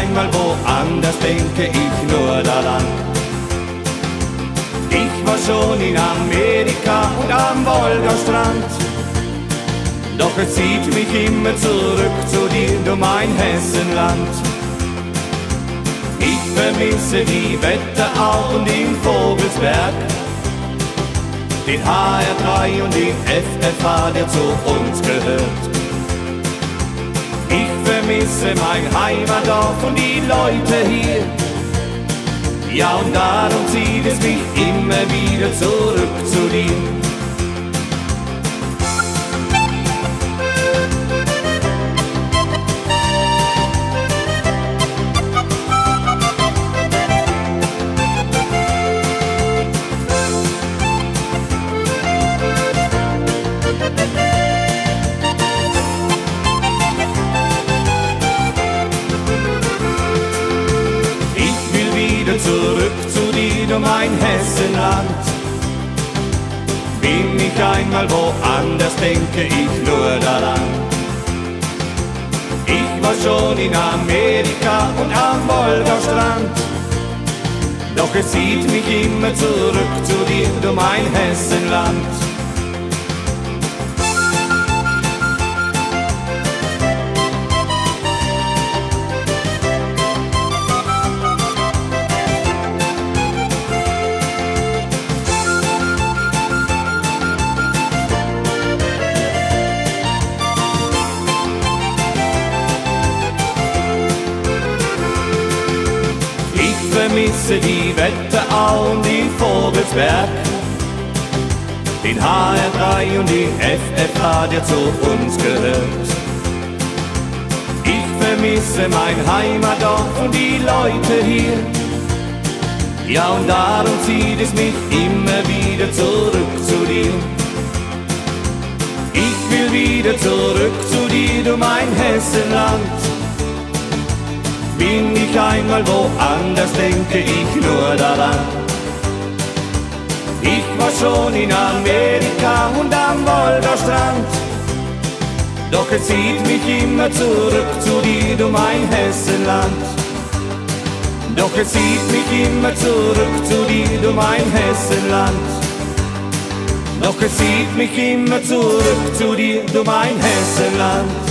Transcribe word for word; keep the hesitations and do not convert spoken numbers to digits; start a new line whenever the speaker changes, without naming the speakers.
einmal woanders, denke ich nur daran. Ich war schon in Amerika und am Wolgastrand, doch es zieht mich immer zurück zu dir, du mein Hessenland. Ich vermisse die Wetterau und den Vogelsberg, den H R drei und den F F H, der zu uns gehört. Ich vermisse mein Heimatdorf und die Leute hier, ja, und darum zieht es mich immer wieder zurück zu dir. Zurück zu dir, du mein Hessenland. Bin ich einmal woanders, denke ich nur daran. Ich war schon in Amerika und am Wolgastrand, doch es zieht mich immer zurück zu dir, du mein Hessenland. Ich vermisse die Wetterau und den Vogelsberg, den H R drei und den F F H, der zu uns gehört. Ich vermisse mein Heimatdorf und die Leute hier, ja, und darum zieht es mich immer wieder zurück zu dir. Ich will wieder zurück zu dir, du mein Hessenland. Bin ich einmal woanders, denke ich nur daran. Ich war schon in Amerika und am Wolgastrand, doch es zieht mich immer zurück zu dir, du mein Hessenland. Doch es zieht mich immer zurück zu dir, du mein Hessenland. Doch es zieht mich immer zurück zu dir, du mein Hessenland.